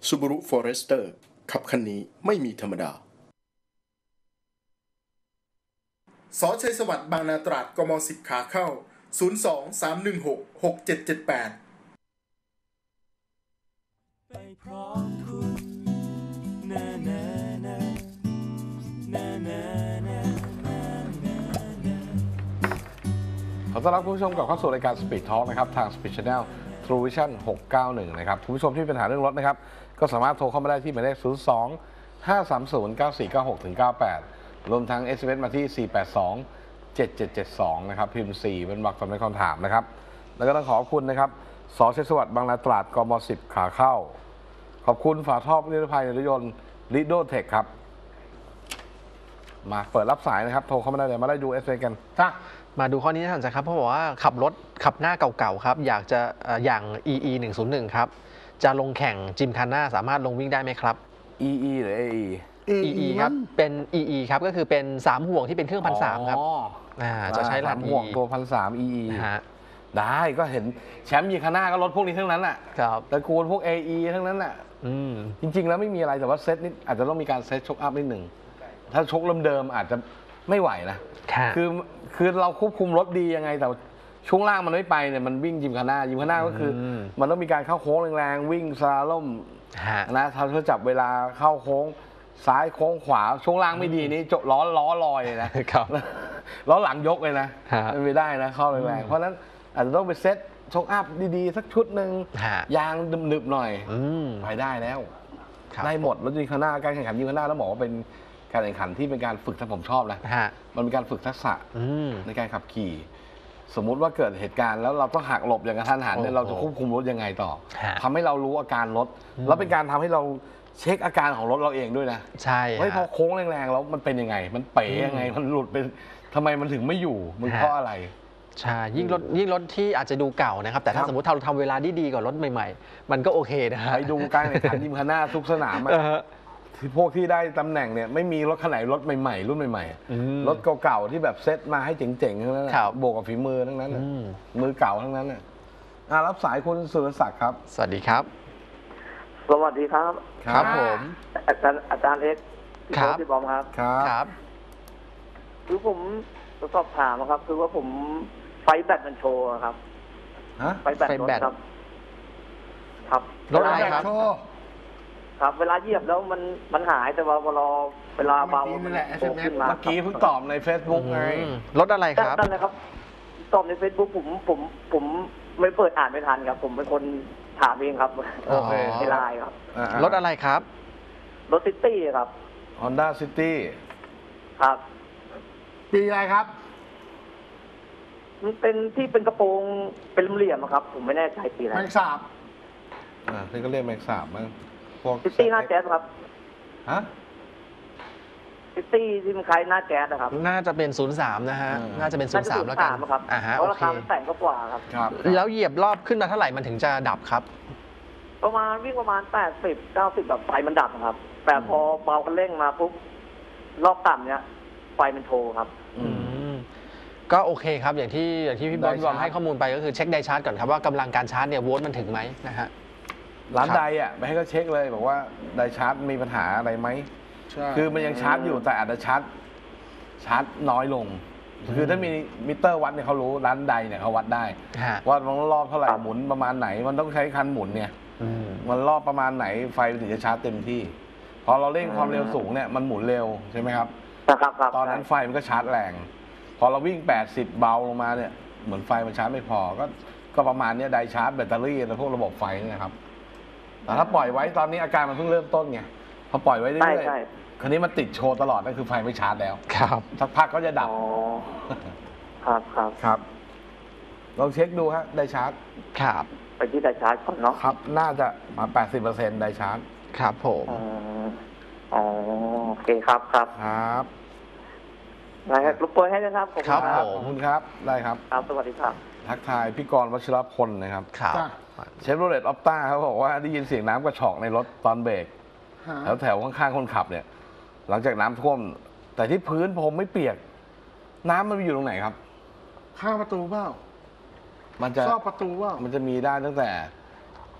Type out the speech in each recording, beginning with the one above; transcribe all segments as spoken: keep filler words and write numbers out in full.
Subaru Forester ขับคันนี้ไม่มีธรรมดาสอชัยสวัสดิ์บางนาตราดกมสิบขาเข้าศูนย์ สอง สาม หนึ่ง หก หก เจ็ด เจ็ด แปดไปพร้อมคุณนานานานานานาขอต้อนรับคุณผู้ชมกลับเข้าสู่รายการ Speed Talk นะครับทาง Speed Channel True Vision หกเก้าหนึ่งนะครับคุณผู้ชมที่มีปัญหาเรื่องรถนะครับก็สามารถโทรเข้ามาได้ที่หมายเลขศูนย์ สอง ห้า สาม ศูนย์ เก้า สี่ เก้า หก เก้า แปดรวมทั้ง เอส เอ็ม เอส มาที่ สี่ แปด สอง เจ็ด เจ็ด เจ็ด สองนะครับพิมพ์สี่เป็นวรรคตามในคำถามนะครับแล้วก็ต้องขอบคุณนะครับสอชัยสวัสดิ์บางนาตราดกมสิบขาเข้าขอบคุณฝาท่อนิรภัยรถยนต์ลิโดเทคครับมาเปิดรับสายนะครับโทรเข้ามาได้เลยมาได้ดูเอสเอ็มกันจ้ามาดูข้อนี้ท่านจะครับเพราะบอกว่าขับรถขับหน้าเก่าๆครับอยากจะอย่าง อี อี หนึ่ง ศูนย์ หนึ่ง ครับจะลงแข่งจิมคาน่าสามารถลงวิ่งได้ไหมครับอี อี หรือ เอ อีอี อี ครับเป็น อี อี ครับก็คือเป็นสามห่วงที่เป็นเครื่องพันสามครับอ่าจะใช้รหัสห่วงตัวพันสาม อี อีฮะได้ก็เห็นแชมป์ยีคาน่าก็รถพวกนี้ทั้งนั้นแหละครับตระกูลพวก เอ อี ทั้งนั้นแหละจริงๆแล้วไม่มีอะไรแต่ว่าเซตนี้อาจจะต้องมีการเซตชกอัพนิดหนึ่งถ้าชกเดิมๆอาจจะไม่ไหวนะคือคือเราควบคุมรถดียังไงแต่ช่วงล่างมันไม่ไปเนี่ยมันวิ่งยิมคาน่ายิมคาน่าก็คือมันต้องมีการเข้าโค้งแรงๆวิ่งซาล่มนะถ้าเขาจับเวลาเข้าโค้งซ้ายโค้งขวาช่วงล่างไม่ดีนี่จล้อล้อลอยเลยนะล้อหลังยกเลยนะไม่ได้นะเข้าแรงๆเพราะนั้นอาจจะต้องไปเซตชกอัพดีๆสักชุดหนึ่งยางหนึบๆหน่อยไปได้แล้วได้หมดรถยิมคาน่าการแข่งขันยิมคาน่าต้องบอกว่าเป็นการแข่งขันที่เป็นการฝึกถ้าผมชอบนะมันเป็นการฝึกทักษะในการขับขี่สมมุติว่าเกิดเหตุการณ์แล้วเราต้องหักหลบอย่างกระทันหันเนี่ยเราจะควบคุมรถยังไงต่อทำให้เรารู้อาการรถแล้วเป็นการทำให้เราเช็คอาการของรถเราเองด้วยนะใช่ไม่พอโค้งแรงๆแล้วมันเป็นยังไงมันเป๋ยังไงมันหลุดเป็นทำไมมันถึงไม่อยู่มันเพราะอะไรใช่ยิ่งรถยิ่งรถที่อาจจะดูเก่านะครับแต่ถ้าสมมติเราทำเวลาดีๆกว่ารถใหม่ๆมันก็โอเคนะไปดูการแข่งขันยิมคาน่าทุกสนามที่พวกที่ได้ตำแหน่งเนี่ยไม่มีรถคันไหนรถใหม่ๆรุ่นใหม่ๆรถเก่าๆที่แบบเซ็ตมาให้เจ๋งๆทั้งนั้นบวกกับฝีมือทั้งนั้นมือเก่าทั้งนั้นน่ะรับสายคุณสุรศักดิ์ครับสวัสดีครับสวัสดีครับครับผมอาจารย์อาจารย์เอ็กซ์ครับพี่บอมครับครับคือผมสอบถามครับคือว่าผมไฟแบตมันโชว์ครับไฟแบตรถครับครับรถอะไรครับครับเวลาเหยียบแล้วมันมันหายแต่ว่าเวลาเวลาเบามันโผล่ขึ้นมาเมื่อกี้เพิ่งตอบใน Facebook ไงรถอะไรครับนั่นเลยครับตอบใน Facebook ผมผมผมไม่เปิดอ่านไม่ทันครับผมเป็นคนถามเองครับโอเคในไลน์ครับรถอะไรครับรถซิตี้ครับ Honda City ครับปีอะไรครับมันเป็นที่เป็นกระโปรงเป็นเหลี่ยมครับผมไม่แน่ใจปีอะไรแม็กซ์สามอ่าที่ก็เรียกแม็กซ์สามมั้งซิตี้หน้าแจ๊สครับฮะซิตี้ที่มันคล้ายหน้าแจ๊สนะครับน่าจะเป็นศูนย์สามนะฮะน่าจะเป็นศูนย์สามแล้วกันครับอ่าฮะเพราะราคาแต่งก็กว่าครับแล้วเหยียบรอบขึ้นมาเท่าไหร่มันถึงจะดับครับประมาณวิ่งประมาณแปดสิบเก้าสิบแบบไฟมันดับครับแต่พอเบาคันเร่งมาปุ๊บรอบต่ำเนี้ยไฟมันโชว์ครับก็โอเคครับอย่างที่อย่างที่พี่บอลบอกให้ข้อมูลไปก็คือเช็คไดชาร์จก่อนครับว่ากำลังการชาร์จเนี่ยโวลต์มันถึงไหมนะฮะร้านใดอ่ะไปให้เขาเช็คเลยบอกว่าไดชาร์จมีปัญหาอะไรไหมคือมันยังชาร์จอยู่แต่อาจจะชาร์จชาร์จน้อยลงคือถ้ามีมิเตอร์วัดเนี่ยเขารู้ร้านใดเนี่ยเขาวัดได้ว่ามันรอบเท่าไหร่หมุนประมาณไหนมันต้องใช้คันหมุนเนี่ยมันรอบประมาณไหนไฟถึงจะชาร์จเต็มที่พอเราเร่งความเร็วสูงเนี่ยมันหมุนเร็วใช่ไหมครับตอนนั้นไฟมันก็ชาร์จแรงพอเราวิ่งแปดสิบเบาลงมาเนี่ยเหมือนไฟมันชาร์จไม่พอก็ก็ประมาณนี้ไดชาร์จแบตเตอรี่และพวกระบบไฟนี่นะครับแต่ถ้าปล่อยไว้ตอนนี้อาการมันเพิ่งเริ่มต้นไงพอปล่อยไว้เรื่อยๆคราวนี้มันติดโชว์ตลอดนั่นคือไฟไม่ชาร์จแล้วครับสักพักก็จะดับครับครับครับลองเช็คดูฮะไดชาร์จครับไปที่ไดชาร์จก่อนเนาะครับน่าจะมา แปดสิบเปอร์เซ็นต์ ไดชาร์จครับผมอ๋อโอเคครับครับครับนะครับรบกวนให้นะครับครับขอบคุณครับได้ครับครับสวัสดีครับทักทายพี่กรณ์วชิรพลนะครับครับเชฟโรเลตออฟต้าเขาบอกว่าได้ยินเสียงน้ำกระชอกในรถตอนเบรกแถวแถวข้างๆคนขับเนี่ยหลังจากน้ำท่วมแต่ที่พื้นผมไม่เปียกน้ำมันไปอยู่ตรงไหนครับข้างประตูเปล่ามันจะซอกประตูเปล่ามันจะมีได้ตั้งแต่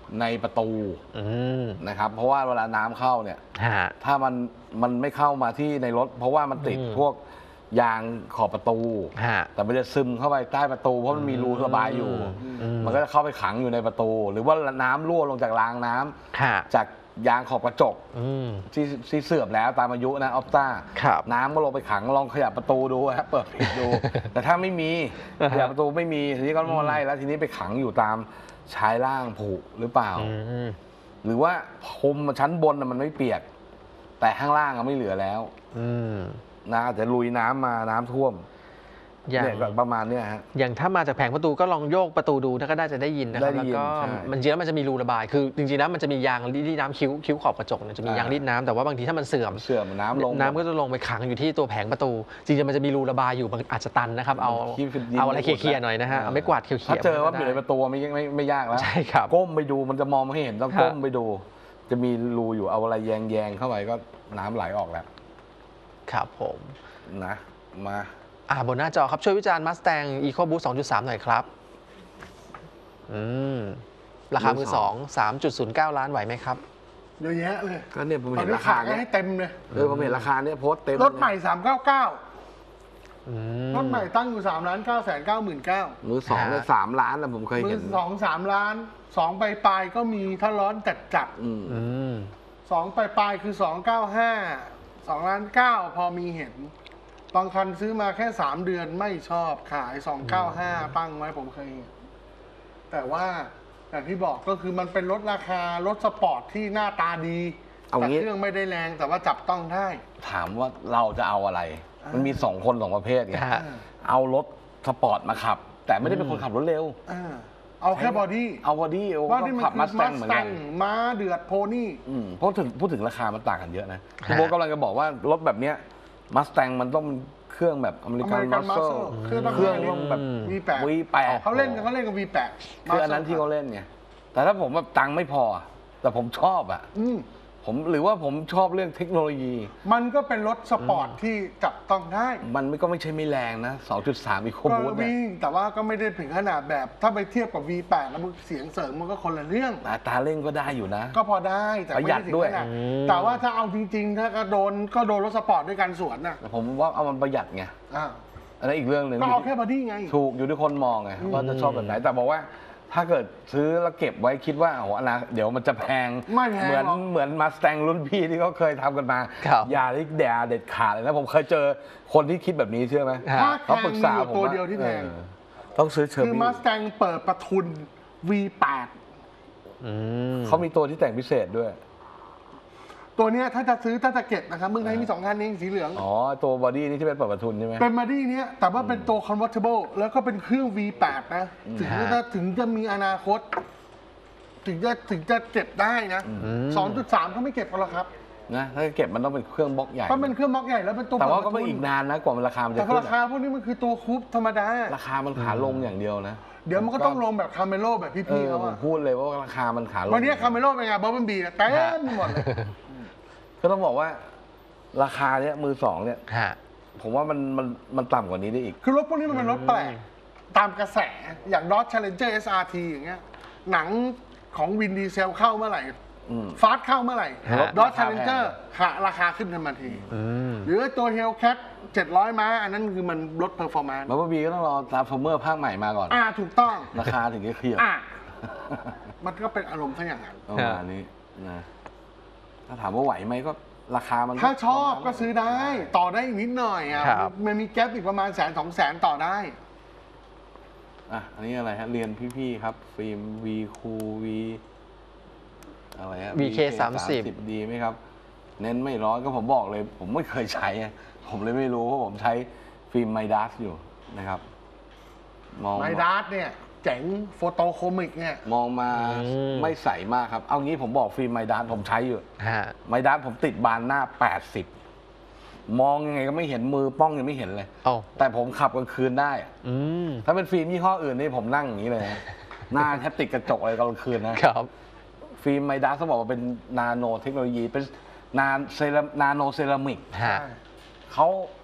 ในประตูนะครับเพราะว่าเวลาน้ำเข้าเนี่ยถ้ามันมันไม่เข้ามาที่ในรถเพราะว่ามันติดพวกยางขอบประตูแต่มันจะซึมเข้าไปใต้ประตูเพราะมันมีรูระบายอยู่มันก็จะเข้าไปขังอยู่ในประตูหรือว่าน้ำรั่วลงจากรางน้ำจากยางขอบกระจกที่ที่เสื่อมแล้วตามอายุนะออฟต้าน้ำก็ลงไปขังลองขยับประตูดูครับเปิดปิดดูแต่ถ้าไม่มีขยับประตูไม่มีทีนี้ก็มาไล่แล้วทีนี้ไปขังอยู่ตามชายล่างผุหรือเปล่าหรือว่าพรมชั้นบนมันไม่เปียกแต่ข้างล่างไม่เหลือแล้วนะอาจจะลุยน้ำมาน้ำท่วมอย่างประมาณนี้ฮะอย่างถ้ามาจากแผงประตูก็ลองโยกประตูดูก็น่าจะได้ยินนะครับแล้วก็มันจริงแล้วมันจะมีรูระบายคือจริงๆแล้วมันจะมียางรีดน้ำคิ้วคิ้วขอบกระจกจะมียางรีดน้ำแต่ว่าบางทีถ้ามันเสื่อมเสื่อมน้ำลงน้ำก็จะลงไปขังอยู่ที่ตัวแผงประตูจริงๆมันจะมีรูระบายอยู่อาจจะตันนะครับเอาเอาอะไรเคลียร์หน่อยนะฮะเอาไม้กวาดเคลียร์ถ้าเจอว่าอยู่ในประตูไม่ไม่ไม่ยากแล้วใช่ครับก้มไปดูมันจะมองไม่เห็นต้องก้มไปดูจะมีรูอยู่เอาอะไรแยงแยงเข้าไปก็น้ำไหลออกแล้วครับผมนะมาอ่าบนหน้าจอครับช่วยวิจารณ์ Mustang EcoBoost สองจุดสาม หน่อยครับอืมราคามือสอง สามจุดศูนย์เก้า ล้านไหวไหมครับเยอะแยะเลยก็เนี่ยผมเห็นราคาให้เต็มเลยเออผมเห็นราคาเนี่ยโพสเต็มรถใหม่สามเก้าเก้ารถใหม่ตั้งอยู่สามล้านเก้าแสนเก้าหมื่นเก้ามือสองเลยสามล้านนะผมเคยเห็นมือสองสามล้านสองปลายปลายก็มีถ้าร้อนจัดจัดสองปลายปลายคือสองเก้าห้าสองล้านเก้าพอมีเห็นบางคันซื้อมาแค่สามเดือนไม่ชอบขายสองเก้าห้าตั้งไว้ผมเคยแต่ว่าอย่างที่บอกก็คือมันเป็นรถราคารถสปอร์ตที่หน้าตาดีแต่เครื่องไม่ได้แรงแต่ว่าจับต้องได้ถามว่าเราจะเอาอะไรมันมีสองคนสองประเภทไงเอารถสปอร์ตมาขับแต่ไม่ได้เป็นคนขับรถเร็วเอาแค่บอดี้เอาบอดี้บอดี้มันคือมัสแตงม้าเดือดโพนี่เพราะถึงพูดถึงราคามันต่างกันเยอะนะคุณโบกำลังจะบอกว่ารถแบบเนี้ยมัสแตงมันต้องเครื่องแบบอเมริกันมัสเซลเครื่องต้องแบบวี แปดวี แปดเขาเล่นกันเขาเล่นกับ วี แปดคืออันนั้นที่เขาเล่นไงแต่ถ้าผมแบบตังค์ไม่พอแต่ผมชอบอ่ะผมหรือว่าผมชอบเรื่องเทคโนโลยีมันก็เป็นรถสปอร์ตที่จับต้องได้มันไม่ก็ไม่ใช่ไม่แรงนะ สองจุดสาม อีโคบูสต์วิ่งแต่ว่าก็ไม่ได้ถึงขนาดแบบถ้าไปเทียบกับ วี แปด แล้วมันเสียงเสริมมันก็คนละเรื่องตาเร่งก็ได้อยู่นะก็พอได้แต่ไม่ได้ถึงขนาดแต่ว่าถ้าเอาจริงๆถ้าก็โดนก็โดนรถสปอร์ตด้วยกันสวนน่ะผมว่าเอามันประหยัดไงอันนั้นอีกเรื่องหนึ่งก็เอาแค่บอดี้ไงถูกอยู่ที่คนมองไงว่าจะชอบแบบไหนแต่บอกว่าถ้าเกิดซื้อแล้วเก็บไว้คิดว่าโอ้อนาเดี๋ยวมันจะแพงเหมือนเหมือนมาสแตงรุ่นพี่ที่เขาเคยทำกันมาอย่าลิกแดดเด็ดขาดเลยนะผมเคยเจอคนที่คิดแบบนี้เชื่อไหมเขาปรึกษาผมตัวเดียวที่แพงต้องซื้อเชอร์บี้คือมาสแตงเปิดประทุน วี แปดเขามีตัวที่แต่งพิเศษด้วยตัวนี้ถ้าจะซื้อถ้าจะเก็บนะครับเมืองไทยมีสองคันนี้สีเหลืองอ๋อตัวบอดี้นี้ที่เป็นเปิดประทุนใช่ไหมเป็นบอดี้นี้แต่ว่าเป็นตัว convertible แล้วก็เป็นเครื่อง วี แปด นะถึงจะถึงจะมีอนาคตถึงจะถึงจะเก็บได้นะ สองจุดสาม ก็ไม่เก็บกันหรอกครับนะถ้าเก็บมันต้องเป็นเครื่องบล็อกใหญ่ก็เป็นเครื่องบล็อกใหญ่แล้วเป็นตัวแต่ว่าก็ไม่อีกนานนะกว่าราคามันจะขึ้นแต่ราคาพวกนี้มันคือตัวคูปธรรมดาราคามันขาลงอย่างเดียวนะเดี๋ยวมันก็ต้องลงแบบคาเมโลแบบพี่ๆเขาอะพูดเลยว่าราคามันขาลงวันนี้คาเมโลเป็นไงบับเบิ้ลบีเต็มหมดเลยก็ต้องบอกว่าราคาเนี้ยมือสองเนี่ยผมว่ามันมันมันต่ำกว่านี้ได้อีกคือรถพวกนี้มันเป็นรถแปลกตามกระแสอย่าง Dodge Challenger เอส อาร์ ที อย่างเงี้ยหนังของวินดีเซลเข้าเมื่อไหร่ฟาสเข้าเมื่อไหร่ Dodge Challenger ราคาขึ้นทันทีหรือตัว Hellcat เจ็ดร้อยม้าอันนั้นคือมันลดเพอร์ฟอร์แมนซ์บับเบิ้ลบีก็ต้องรอ Transformer ภาคใหม่มาก่อนอ่าถูกต้องราคาถึงจะเคลียร์มันก็เป็นอารมณ์ทั้งอย่างนั้นประมาณนี้นะถ้าถามว่าไหวไหมก็ราคามันถ้าชอบก็ซื้อได้ต่อได้อีกนิดหน่อยอ่ะมันมีแก๊ปอีกประมาณแสนสองแสนต่อได้อ่ะอันนี้อะไรฮะเรียนพี่ๆครับฟิล์ม V คูวีอะไรฮะวี เค สามสิบดีไหมครับเน้นไม่ร้อนก็ผมบอกเลยผมไม่เคยใช้ผมเลยไม่รู้เพราะผมใช้ฟิล์มไมดัสอยู่นะครับมองไมดัสเนี่ยเจ๋งโฟโตโคมิกเนี่ยมองมาไม่ใสมากครับเอางี้ผมบอกฟิล์มไมดัสผมใช้อยู่ไมดัสผมติดบานหน้าแปดสิบมองยังไงก็ไม่เห็นมือป้องยังไม่เห็นเลยแต่ผมขับกลางคืนได้ถ้าเป็นฟิล์มยี่ห้ออื่นนี่ผมนั่งอย่างนี้เลยหน้าแทบติดกระจกเลยกลางคืนนะครับฟิล์มไมดัสต้องบอกว่าเป็นนาโนเทคโนโลยีเป็นนาเซรานาโนเซรามิกเขา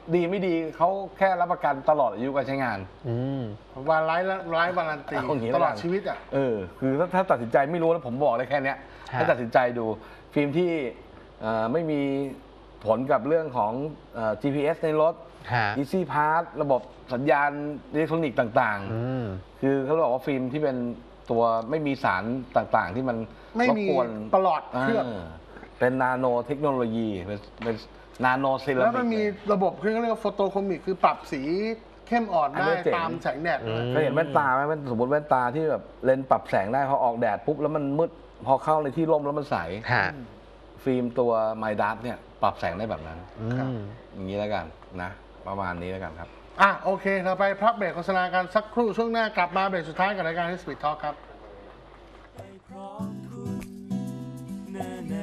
ดีไม่ดีเขาแค่รับประกันตลอดอายุการใช้งานอืมวันไลฟ์ไลฟ์วารันตีเอาอย่างนี้ตแล้วลกัอน ดชีวิตอ่ะเออคือถ้าถ้าตัดสินใจไม่รู้แล้วผมบอกเลยแค่เนี้ยฮะให้ตัดสินใจดูฟิล์มที่เอ่อไม่มีผลกับเรื่องของเอ่อ จี พี เอส ในรถฮะ Easy Pass ระบบสัญญาณอิเล็กทรอนิกส์ต่างอืมๆ คือเขาบอกว่าฟิล์มที่เป็นตัวไม่มีสารต่างๆ ที่มันไม่รบมีกวนประหลอดเคลือบเป็นนาโนเทคโนโลยีเป็นเป็นนาโนเซรามิกแล้วมันมีระบบเครื่องเรียกว่าโฟโตโครมิกคือปรับสีเข้มอ่อนได้อันนี้เจ๋งตามแสงแดดด้วยเคยเห็นแว่นตาไหมแว่นสมมติแว่นตาที่แบบเลนส์ปรับแสงได้พอออกแดดปุ๊บแล้วมันมืดพอเข้าในที่ร่มแล้วมันใสฮะฟิล์มตัวไมดัสเนี่ยปรับแสงได้แบบนั้นอืมอย่างนี้แล้วกันนะประมาณนี้แล้วกันครับอ่ะโอเค เราไปพักเบรกโฆษณากันสักครู่ช่วงหน้ากลับมาเบรกสุดท้ายกับรายการ Speed Talk ครับไปพร้อมคุณนานา